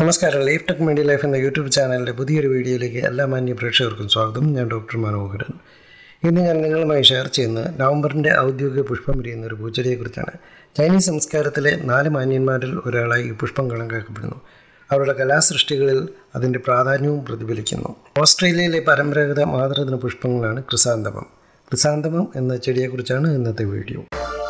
നമസ്കാരം. leaftechmedilife എന്ന YouTube ചാനലിൻ്റെ പുതിയൊരു വീഡിയോയിലേക്ക് എല്ലാ മാന്യ പ്രേക്ഷകർക്കും സ്വാഗതം. ഞാൻ ഡോക്ടർ മനോഹരൻ. ഇന്ന് ഞാൻ നിങ്ങളുമായി ഷെയർ ചെയ്യുന്നത് നവംബറിൻ്റെ ഔദ്യോഗിക പുഷ്പം വിരിയുന്ന ഒരു പൂച്ചെടിയെക്കുറിച്ചാണ്. ചൈനീസ് സംസ്കാരത്തിലെ 4 മാന്യന്മാരിൽ ഒരാളായി ഈ പുഷ്പം കണക്കാക്കപ്പെടുന്നു. അവരുടെ കലാസൃഷ്ടികളിൽ അതിൻ്റെ പ്രാധാന്യവും പ്രതിഫലിക്കുന്നു. ഓസ്ട്രേലിയയിലെ പരമ്പരാഗത മാതൃദിന പുഷ്പങ്ങളാണ് ക്രിസാന്തമം. ക്രിസാന്തമം എന്ന ചെടിയെക്കുറിച്ചാണ് ഇന്നത്തെ വീഡിയോ.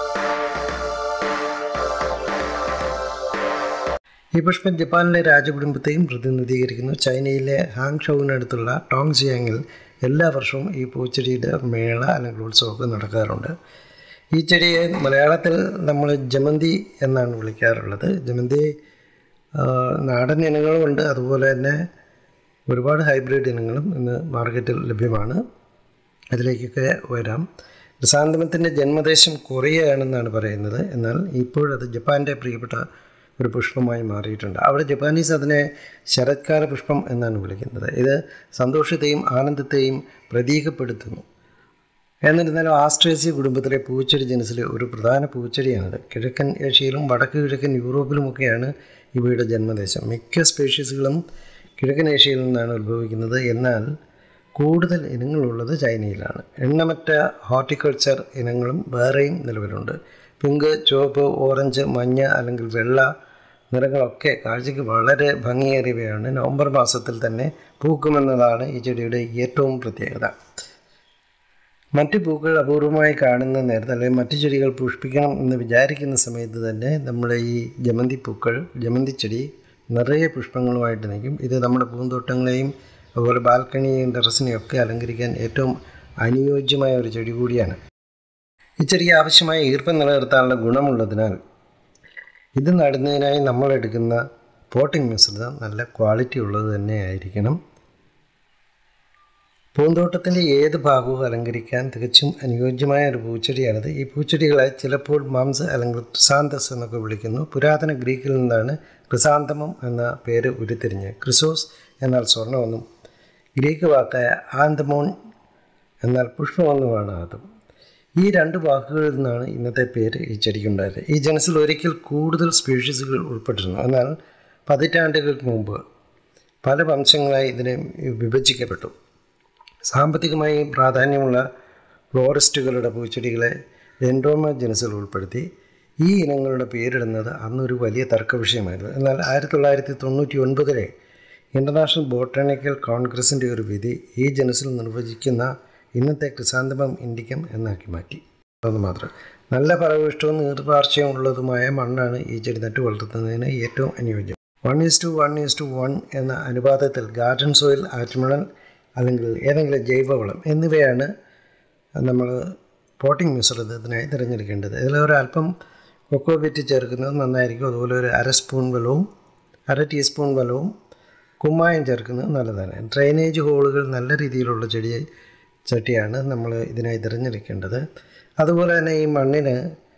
ഈ പുഷ്പം ജപ്പാനിലെ രാജകുടുംബത്തെയും പ്രതിനിധീകരിക്കുന്നു. ചൈനയിലെ ഹാങ്ഷൌവിനടുത്തുള്ള ടോങ്സിയാങ്ങിൽ എല്ലാ വർഷവും ഈ പൂച്ചെടിയുടെ മേള അല്ലെങ്കിൽ ഉത്സവമൊക്കെ നടക്കാറുണ്ട്. ഈ ചെടിയെ മലയാളത്തിൽ നമ്മൾ ജമന്തി എന്നാണ് വിളിക്കാറുള്ളത്. ജമന്തി നാടൻ ഇനങ്ങളുമുണ്ട്, അതുപോലെ തന്നെ ഒരുപാട് ഹൈബ്രിഡ് ഇനങ്ങളും ഇന്ന് മാർക്കറ്റിൽ ലഭ്യമാണ്. അതിലേക്കൊക്കെ വരാം. ക്രിസാന്തമത്തിൻ്റെ ജന്മദേശം കൊറിയയാണെന്നാണ് പറയുന്നത്. എന്നാൽ ഇപ്പോഴത് ജപ്പാൻ്റെ പ്രിയപ്പെട്ട ഒരു പുഷ്പമായി മാറിയിട്ടുണ്ട്. അവിടെ ജപ്പാനീസ് അതിനെ ശരത്കാല പുഷ്പം എന്നാണ് വിളിക്കുന്നത്. ഇത് സന്തോഷത്തെയും ആനന്ദത്തെയും പ്രതീകപ്പെടുത്തുന്നു. എന്നിരുന്നാലും ആസ്ട്രേസിയ കുടുംബത്തിലെ പൂച്ചെടി ജനസിലെ ഒരു പ്രധാന പൂച്ചെടിയാണിത്. കിഴക്കൻ ഏഷ്യയിലും വടക്ക് കിഴക്കൻ യൂറോപ്പിലുമൊക്കെയാണ് ഇവയുടെ ജന്മദേശം. മിക്ക സ്പീഷീസുകളും കിഴക്കൻ ഏഷ്യയിൽ നിന്നാണ് ഉത്ഭവിക്കുന്നത്. എന്നാൽ കൂടുതൽ ഇനങ്ങളുള്ളത് ചൈനയിലാണ്. എണ്ണമറ്റ ഹോർട്ടിക്കൾച്ചർ ഇനങ്ങളും വേറെയും നിലവിലുണ്ട്. പിങ്ക്, ചുവപ്പ്, ഓറഞ്ച്, മഞ്ഞ അല്ലെങ്കിൽ വെള്ള നിറങ്ങളൊക്കെ കാഴ്ചയ്ക്ക് വളരെ ഭംഗിയേറിയവയാണ്. നവംബർ മാസത്തിൽ തന്നെ പൂക്കുമെന്നതാണ് ഈ ചെടിയുടെ ഏറ്റവും പ്രത്യേകത. മറ്റ് പൂക്കൾ അപൂർവമായി കാണുന്ന നേരത്തെ അല്ലെങ്കിൽ മറ്റു ചെടികൾ പുഷ്പിക്കണം എന്ന് വിചാരിക്കുന്ന സമയത്ത് തന്നെ നമ്മുടെ ഈ ജമന്തി ചെടി നിറയെ പുഷ്പങ്ങളുമായിട്ട് നിൽക്കും. ഇത് നമ്മുടെ പൂന്തോട്ടങ്ങളെയും അതുപോലെ ബാൽക്കണിയെയും ടെറസിനെയും ഒക്കെ അലങ്കരിക്കാൻ ഏറ്റവും അനുയോജ്യമായ ഒരു ചെടി കൂടിയാണ്. ഈ ചെടിക്ക് ആവശ്യമായ ഈർപ്പം നിലനിർത്താനുള്ള ഗുണമുള്ളതിനാൽ ഇത് നടുന്നതിനായി നമ്മളെടുക്കുന്ന പോട്ടിംഗ് മിശ്രിതം നല്ല ക്വാളിറ്റി ഉള്ളത് തന്നെ ആയിരിക്കണം. പൂന്തോട്ടത്തിൻ്റെ ഏത് ഭാഗവും അലങ്കരിക്കാൻ തികച്ചും അനുയോജ്യമായ ഒരു പൂച്ചെടിയാണിത്. ഈ പൂച്ചെടികളെ ചിലപ്പോൾ മംസ് അല്ലെങ്കിൽ ക്രിസാന്തസ് എന്നൊക്കെ വിളിക്കുന്നു. പുരാതന ഗ്രീക്കിൽ നിന്നാണ് ക്രിസാന്തമം എന്ന പേര് ഉരുത്തിരിഞ്ഞ്. ക്രിസോസ് എന്നാൽ സ്വർണ്ണമെന്നും ഗ്രീക്ക് വാക്കായ ആന്തമോൺ എന്നാൽ പുഷ്പമെന്നുമാണ് അതും. ഈ 2 വാക്കുകളിൽ നിന്നാണ് ഇന്നത്തെ പേര് ഈ ചെടിക്കുണ്ടായത്. ഈ ജനസിൽ ഒരിക്കൽ കൂടുതൽ സ്പീഷീസുകൾ ഉൾപ്പെട്ടിരുന്നു. എന്നാൽ പതിറ്റാണ്ടുകൾക്ക് മുമ്പ് പല വംശങ്ങളായി ഇതിനെ വിഭജിക്കപ്പെട്ടു. സാമ്പത്തികമായി പ്രാധാന്യമുള്ള ഫ്ലോറിസ്റ്റുകളുടെ പൂച്ചെടികളെ ഡെൻഡ്രോമ ജനസിൽ ഉൾപ്പെടുത്തി. ഈ ഇനങ്ങളുടെ പേരിടുന്നത് അന്നൊരു വലിയ തർക്ക വിഷയമായിരുന്നു. എന്നാൽ 1999 ഇൻ്റർനാഷണൽ ബോട്ടാണിക്കൽ കോൺഗ്രസിൻ്റെ ഒരു വിധി ഈ ജനസിൽ നിർവചിക്കുന്ന ഇന്നത്തെ ക്രിസാന്തമം ഇൻഡിക്കം എന്നാക്കി മാറ്റി. അതൊന്ന് മാത്രം. നല്ല ഫലഭൂയിഷ്ടവും നീർവാർച്ചയും ഉള്ളതുമായ മണ്ണാണ് ഈ ചെടി നട്ടു വളർത്തുന്നതിന് ഏറ്റവും അനുയോജ്യം. 1:1:1 എന്ന അനുപാതത്തിൽ ഗാർഡൻ സോയിൽ, ആറ്റുമണൽ അല്ലെങ്കിൽ ഏതെങ്കിലും ജൈവവളം എന്നിവയാണ് നമ്മൾ പോട്ടിംഗ് മിശ്രിതത്തിനായി തിരഞ്ഞെടുക്കേണ്ടത്. ഇതിലൊരല്പം കൊക്കോപിറ്റ് ചേർക്കുന്നത് നന്നായിരിക്കും. അതുപോലെ ഒരു 1/2 ടീസ്പൂൺ വെള്ളവും കുമ്മായം ചേർക്കുന്നത് നല്ലതാണ്. ഡ്രെയിനേജ് ഹോളുകൾ നല്ല രീതിയിലുള്ള ചട്ടിയാണ് നമ്മൾ ഇതിനായി തിരഞ്ഞെടുക്കേണ്ടത്. അതുപോലെ തന്നെ ഈ മണ്ണിന്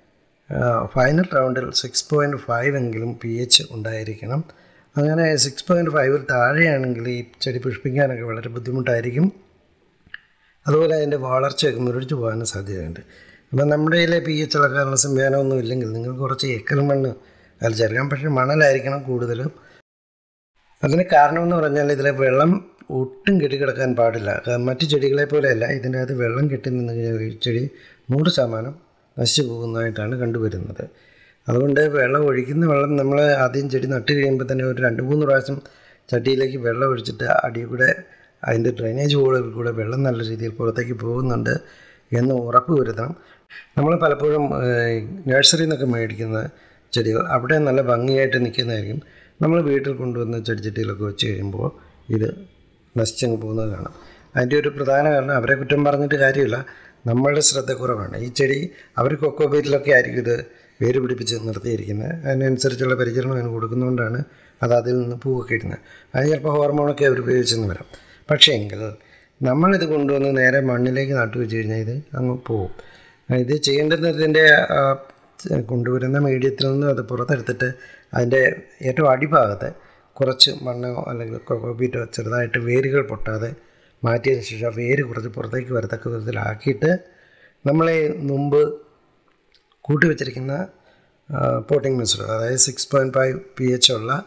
ഫൈനൽ റൗണ്ടിൽ 6.5 എങ്കിലും pH ഉണ്ടായിരിക്കണം. അങ്ങനെ 6.5 താഴെയാണെങ്കിൽ ഈ ചെടി പുഷ്പിക്കാനൊക്കെ വളരെ ബുദ്ധിമുട്ടായിരിക്കും. അതുപോലെ അതിൻ്റെ വളർച്ചയൊക്കെ മുരടിച്ചു പോകാനും സാധ്യതയുണ്ട്. അപ്പം നമ്മുടെ കയ്യിലെ pH അളക്കാനുള്ള സംവിധാനമൊന്നും ഇല്ലെങ്കിൽ നിങ്ങൾ കുറച്ച് എക്കൽ മണ്ണ് അതിൽ ചേർക്കാം. പക്ഷേ മണലായിരിക്കണം കൂടുതലും. അതിന് കാരണമെന്ന് പറഞ്ഞാൽ ഇതിലെ വെള്ളം ഒട്ടും കെട്ടിക്കിടക്കാൻ പാടില്ല. മറ്റു ചെടികളെ പോലെയല്ല, ഇതിൻ്റെ അകത്ത് വെള്ളം കെട്ടി നിന്ന് കഴിഞ്ഞാൽ ഈ ചെടി 100% നശിച്ചു പോകുന്നതായിട്ടാണ് കണ്ടുവരുന്നത്. അതുകൊണ്ട് വെള്ളം ഒഴിക്കുന്ന വെള്ളം നമ്മൾ ആദ്യം ചെടി നട്ട് കഴിയുമ്പോൾ തന്നെ ഒരു 2-3 പ്രാവശ്യം ചട്ടിയിലേക്ക് വെള്ളം ഒഴിച്ചിട്ട് അടി കൂടെ അതിൻ്റെ ഡ്രെയിനേജ് ഹോളുകളിൽ കൂടെ വെള്ളം നല്ല രീതിയിൽ പുറത്തേക്ക് പോകുന്നുണ്ട് എന്ന് ഉറപ്പ് വരുത്തണം. നമ്മൾ പലപ്പോഴും നഴ്സറിയിൽ നിന്നൊക്കെ മേടിക്കുന്ന ചെടികൾ അവിടെ നല്ല ഭംഗിയായിട്ട് നിൽക്കുന്നതായിരിക്കും. നമ്മൾ വീട്ടിൽ കൊണ്ടുവന്ന് ചെടിച്ചട്ടിയിലൊക്കെ വെച്ച് കഴിയുമ്പോൾ ഇത് നശിച്ചങ്ങ് പോകുന്നത് കാണാം. അതിൻ്റെ ഒരു പ്രധാന കാരണം അവരെ കുറ്റം പറഞ്ഞിട്ട് കാര്യമില്ല, നമ്മളുടെ ശ്രദ്ധക്കുറവാണ്. ഈ ചെടി അവർ കൊക്കോപീറ്റിലൊക്കെ ആയിരിക്കും ഇത് വേര് പിടിപ്പിച്ച് നിർത്തിയിരിക്കുന്നത്. അതിനനുസരിച്ചുള്ള പരിചരണം അതിന് കൊടുക്കുന്നതുകൊണ്ടാണ് അത് അതിൽ നിന്ന് പൂവൊക്കെ ഇടുന്നത്. അത് ചിലപ്പോൾ ഹോർമോണൊക്കെ അവർ ഉപയോഗിച്ചെന്ന് വരാം. പക്ഷേ എങ്കിൽ നമ്മളിത് കൊണ്ടുവന്ന് നേരെ മണ്ണിലേക്ക് നട്ടു വെച്ച് കഴിഞ്ഞാൽ ഇത് അങ്ങ് പോവും. ഇത് ചെയ്യേണ്ടത് ഇതിൻ്റെ കൊണ്ടുവരുന്ന മീഡിയത്തിൽ നിന്ന് അത് പുറത്തെടുത്തിട്ട് അതിൻ്റെ ഏറ്റവും അടിഭാഗത്ത് കുറച്ച് മണ്ണോ അല്ലെങ്കിൽ കൊക്കോപീറ്റോ ചെറുതായിട്ട് വേരുകൾ പൊട്ടാതെ മാറ്റിയതിന് ശേഷം വേര് കുറച്ച് പുറത്തേക്ക് വരത്തക്ക വിധത്തിലാക്കിയിട്ട് നമ്മളെ മുമ്പ് കൂട്ടി വെച്ചിരിക്കുന്ന പോട്ടിംഗ് മിശ്രിതം, അതായത് 6.5 pH ഉള്ള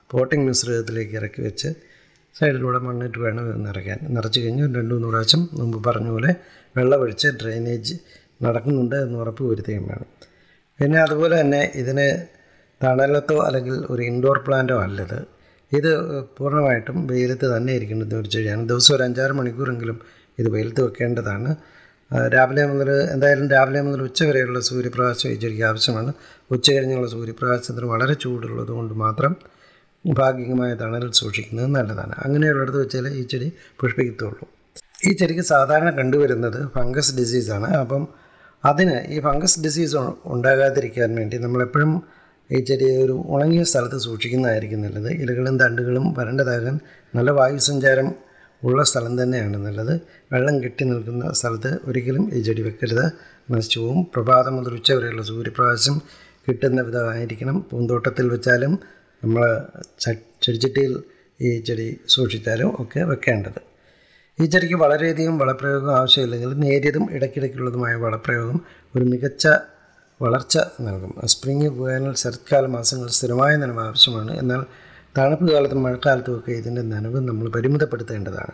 പോട്ടിംഗ് മിശ്രിതത്തിലേക്ക് ഇറക്കി വെച്ച് സൈഡിലൂടെ മണ്ണിട്ട് വേണം നിറയ്ക്കാൻ. നിറച്ച് കഴിഞ്ഞ് 2-3 പ്രാവശ്യം മുമ്പ് പറഞ്ഞ പോലെ വെള്ളമൊഴിച്ച് ഡ്രെയിനേജ് നടക്കുന്നുണ്ട് എന്ന് ഉറപ്പ് വരുത്തുകയും വേണം. പിന്നെ അതുപോലെ തന്നെ ഇതിന് തണലത്തോ അല്ലെങ്കിൽ ഒരു ഇൻഡോർ പ്ലാന്റോ അല്ലത്. ഇത് പൂർണ്ണമായിട്ടും വെയിലത്ത് തന്നെ ഇരിക്കേണ്ടുന്ന ഒരു ചെടിയാണ്. ദിവസം ഒരു 5-6 മണിക്കൂറെങ്കിലും ഇത് വെയിലത്ത് വെക്കേണ്ടതാണ്. രാവിലെ മുതൽ ഉച്ച വരെയുള്ള സൂര്യപ്രകാശം ഈ ചെടിക്ക് ആവശ്യമാണ്. ഉച്ച കഴിഞ്ഞുള്ള സൂര്യപ്രകാശത്തിന് വളരെ ചൂടുള്ളത് കൊണ്ട് മാത്രം ഭാഗികമായ തണലിൽ സൂക്ഷിക്കുന്നത് നല്ലതാണ്. അങ്ങനെയുള്ളിടത്ത് വെച്ചാൽ ഈ ചെടി പുഷ്പിക്കത്തുള്ളൂ. ഈ ചെടിക്ക് സാധാരണ കണ്ടുവരുന്നത് ഫംഗസ് ഡിസീസാണ്. അപ്പം അതിന് ഈ ഫംഗസ് ഡിസീസ് ഉണ്ടാകാതിരിക്കാൻ വേണ്ടി നമ്മളെപ്പോഴും ഈ ചെടിയെ ഒരു ഉണങ്ങിയ സ്ഥലത്ത് സൂക്ഷിക്കുന്നതായിരിക്കും നല്ലത്. ഇലകളും തണ്ടുകളും വരണ്ടതാകാൻ നല്ല വായുസഞ്ചാരം ഉള്ള സ്ഥലം തന്നെയാണ് നല്ലത്. വെള്ളം കെട്ടി നിൽക്കുന്ന സ്ഥലത്ത് ഒരിക്കലും ഈ ചെടി വെക്കരുത്, നശിച്ചു പോവും. പ്രഭാതം മുതൽ ഉച്ച വരെയുള്ള സൂര്യപ്രകാശം കിട്ടുന്ന വിധമായിരിക്കണം. പൂന്തോട്ടത്തിൽ വെച്ചാലും നമ്മൾ ചെടിച്ചട്ടിയിൽ ഈ ചെടി സൂക്ഷിച്ചാലും ഒക്കെ വെക്കേണ്ടത്. ഈ ചെടിക്ക് വളരെയധികം വളപ്രയോഗം ആവശ്യമില്ലെങ്കിൽ നേരിയതും ഇടയ്ക്കിടയ്ക്കുള്ളതുമായ വളപ്രയോഗം ഒരു മികച്ച വളർച്ച നൽകും. സ്പ്രിംഗ്, വേനൽ, ശരത്കാല മാസങ്ങൾ സ്ഥിരമായ നനവ് ആവശ്യമാണ്. എന്നാൽ തണുപ്പ് കാലത്തും മഴക്കാലത്തുമൊക്കെ ഇതിൻ്റെ നനവ് നമ്മൾ പരിമിതപ്പെടുത്തേണ്ടതാണ്.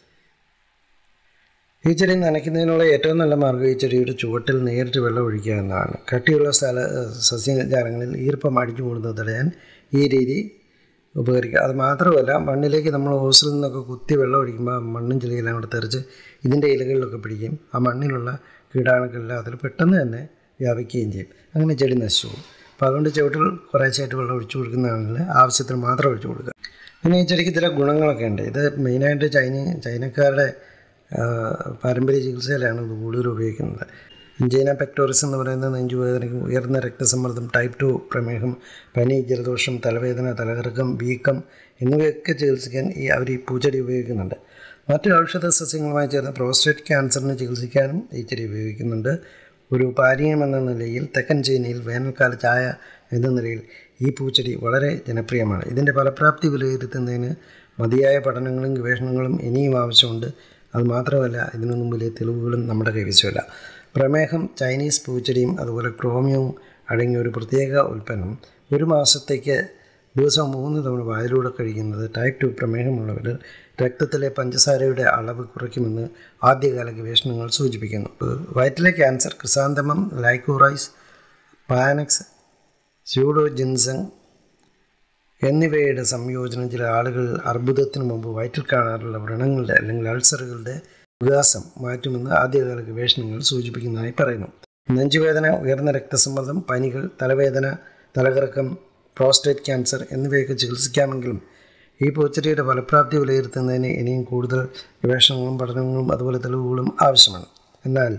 ഈ ചെടി നനയ്ക്കുന്നതിനുള്ള ഏറ്റവും നല്ല മാർഗ്ഗം ഈ ചെടിയുടെ ചുവട്ടിൽ നേരിട്ട് വെള്ളം ഒഴിക്കുക എന്നതാണ്. കട്ടിയുള്ള സസ്യജാലങ്ങളിൽ ഈർപ്പം അടിച്ചു കൂടുന്നത് തടയാൻ ഈ രീതി ഉപകരിക്കുക. അത് മാത്രമല്ല, മണ്ണിലേക്ക് നമ്മൾ ഓസിൽ നിന്നൊക്കെ കുത്തി വെള്ളം ഒഴിക്കുമ്പോൾ മണ്ണും ചെളിയെല്ലാം കൂടെ തെറിച്ച് ഇതിൻ്റെ ഇലകളിലൊക്കെ പിടിക്കും. ആ മണ്ണിലുള്ള കീടാണുക്കളെല്ലാം അതിൽ പെട്ടെന്ന് തന്നെ വ്യാപിക്കുകയും ചെയ്യും. അങ്ങനെ ചെടി നശിച്ചു പോകും. അപ്പോൾ അതുകൊണ്ട് ചുവട്ടിൽ കുറേശ്ശായിട്ട് വെള്ളം ഒഴിച്ചു കൊടുക്കുന്നതാണെങ്കിൽ ആവശ്യത്തിന് മാത്രം ഒഴിച്ചു കൊടുക്കുക. പിന്നെ ഈ ചെടിക്ക് ചില ഗുണങ്ങളൊക്കെ ഉണ്ട്. ഇത് മെയിനായിട്ട് ചൈനക്കാരുടെ പാരമ്പര്യ ചികിത്സയിലാണ് ഇത് കൂടുതൽ ഉപയോഗിക്കുന്നത്. ഇഞ്ചൈന പെക്ടോറിസ് എന്ന് പറയുന്ന നെഞ്ചുവേദനയ്ക്കും ഉയർന്ന രക്തസമ്മർദ്ദം, ടൈപ്പ് 2 പ്രമേഹം, പനി, ജലദോഷം, തലവേദന, തലകറക്കം, വീക്കം എന്നിവയൊക്കെ ചികിത്സിക്കാൻ അവർ ഈ പൂച്ചെടി ഉപയോഗിക്കുന്നുണ്ട്. മറ്റ് ഔഷധ സസ്യങ്ങളുമായി ചേർന്ന് പ്രോസ്റ്റേറ്റ് ക്യാൻസറിന് ചികിത്സിക്കാനും ഈ ചെടി ഉപയോഗിക്കുന്നുണ്ട്. ഒരു പാനീയം എന്ന നിലയിൽ തെക്കൻ ചൈനയിൽ വേനൽക്കാല ചായ എന്ന നിലയിൽ ഈ പൂച്ചെടി വളരെ ജനപ്രിയമാണ്. ഇതിൻ്റെ ഫലപ്രാപ്തി വിലയിരുത്തുന്നതിന് മതിയായ പഠനങ്ങളും ഗവേഷണങ്ങളും ഇനിയും ആവശ്യമുണ്ട്. അതുമാത്രമല്ല, ഇതിനൊന്നും വലിയ തെളിവുകളും നമ്മുടെ കൈവശമില്ല. പ്രമേഹം, ചൈനീസ് പൂച്ചെടിയും അതുപോലെ ക്രോമിയവും അടങ്ങിയ ഒരു പ്രത്യേക ഉൽപ്പന്നം 1 മാസത്തേക്ക് ദിവസം 3 തവണ വായിലൂടെ കഴിക്കുന്നത് ടൈപ്പ് 2 പ്രമേഹമുള്ളവർ രക്തത്തിലെ പഞ്ചസാരയുടെ അളവ് കുറയ്ക്കുമെന്ന് ആദ്യകാല ഗവേഷണങ്ങൾ സൂചിപ്പിക്കുന്നു. വയറ്റിലെ cancer, chrysanthemum, liquorice, panax, pseudoginseng എന്നിവയുടെ സംയോജനം ചില ആളുകൾ അർബുദത്തിന് മുമ്പ് വയറ്റിൽ കാണാറുള്ള വ്രണങ്ങളുടെ അല്ലെങ്കിൽ അൾസറുകളുടെ വികാസം മാറ്റുമെന്ന് ആദ്യകാല ഗവേഷണങ്ങൾ സൂചിപ്പിക്കുന്നതായി പറയുന്നു. നെഞ്ചുവേദന, ഉയർന്ന രക്തസമ്മർദ്ദം, പനികൾ, തലവേദന, തലകറക്കം, പ്രോസ്റ്റേറ്റ് ക്യാൻസർ എന്നിവയൊക്കെ ചികിത്സിക്കാമെങ്കിലും ഈ പൂച്ചെടിയുടെ ഫലപ്രാപ്തി വിലയിരുത്തുന്നതിന് ഇനിയും കൂടുതൽ ഗവേഷണങ്ങളും പഠനങ്ങളും അതുപോലെ തെളിവുകളും ആവശ്യമാണ്. എന്നാൽ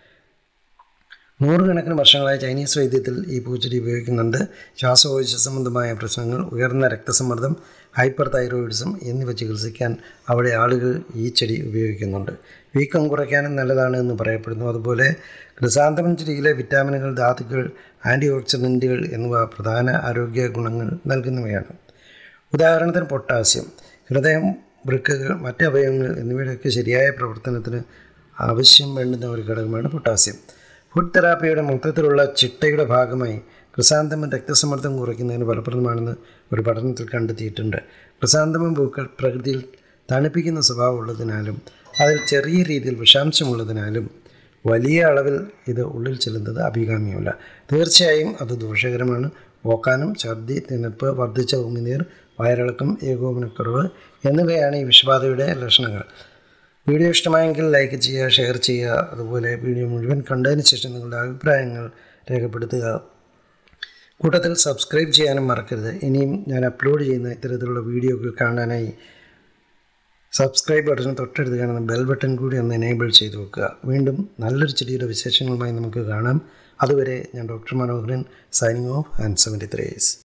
100 കണക്കിന് വർഷങ്ങളായി ചൈനീസ് വൈദ്യത്തിൽ ഈ പൂച്ചെടി ഉപയോഗിക്കുന്നുണ്ട്. ശ്വാസകോശ സംബന്ധമായ പ്രശ്നങ്ങൾ, ഉയർന്ന രക്തസമ്മർദ്ദം, ഹൈപ്പർ തൈറോയിഡിസം എന്നിവ ചികിത്സിക്കാൻ അവിടെ ആളുകൾ ഈ ചെടി ഉപയോഗിക്കുന്നുണ്ട്. വീക്കം കുറയ്ക്കാനും നല്ലതാണ് എന്ന് പറയപ്പെടുന്നു. അതുപോലെ ക്രിസാന്തമം ചെടിയിലെ വിറ്റാമിനുകൾ, ധാതുക്കൾ, ആൻറ്റി ഓക്സിഡൻറ്റുകൾ എന്നിവ പ്രധാന ആരോഗ്യ ഗുണങ്ങൾ നൽകുന്നവയാണ്. ഉദാഹരണത്തിന് പൊട്ടാസ്യം. ഹൃദയം, വൃക്കകൾ, മറ്റ് അവയവങ്ങൾ എന്നിവയുടെയൊക്കെ ശരിയായ പ്രവർത്തനത്തിന് ആവശ്യം വേണ്ടുന്ന ഒരു ഘടകമാണ് പൊട്ടാസ്യം. ഫുഡ് തെറാപ്പിയുടെ മൊത്തത്തിലുള്ള ചിട്ടയുടെ ഭാഗമായി ക്രിസാന്തമം രക്തസമ്മർദ്ദം കുറയ്ക്കുന്നതിന് ഫലപ്രദമാണെന്ന് ഒരു പഠനത്തിൽ കണ്ടെത്തിയിട്ടുണ്ട്. ക്രിസാന്തമം പൂക്കൾ പ്രകൃതിയിൽ തണുപ്പിക്കുന്ന സ്വഭാവമുള്ളതിനാലും അതിൽ ചെറിയ രീതിയിൽ വിഷാംശമുള്ളതിനാലും വലിയ അളവിൽ ഇത് ഉള്ളിൽ ചെല്ലുന്നത് അഭികാമ്യമല്ല. തീർച്ചയായും അത് ദോഷകരമാണ്. ഓക്കാനം, ഛർദി, തിണർപ്പ്, വർദ്ധിച്ച ഉമിനീർ, വയറിളക്കം, ഏകോപനക്കുറവ് എന്നിവയാണ് ഈ വിഷബാധയുടെ ലക്ഷണങ്ങൾ. വീഡിയോ ഇഷ്ടമായെങ്കിൽ ലൈക്ക് ചെയ്യുക, ഷെയർ ചെയ്യുക. അതുപോലെ വീഡിയോ മുഴുവൻ കണ്ടതിന് ശേഷം നിങ്ങളുടെ അഭിപ്രായങ്ങൾ രേഖപ്പെടുത്തുക. കൂട്ടത്തിൽ സബ്സ്ക്രൈബ് ചെയ്യാനും മറക്കരുത്. ഇനിയും ഞാൻ അപ്ലോഡ് ചെയ്യുന്ന ഇത്തരത്തിലുള്ള വീഡിയോകൾ കാണാനായി സബ്സ്ക്രൈബ് ബട്ടൺ തൊട്ടടുത്ത് കാണുന്ന ബെൽ ബട്ടൺ കൂടി ഒന്ന് എനേബിൾ ചെയ്ത് വെക്കുക. വീണ്ടും നല്ലൊരു ചെടിയുടെ വിശേഷങ്ങളുമായി നമുക്ക് കാണാം. അതുവരെ ഞാൻ doctor Manoharan, signing off and 73.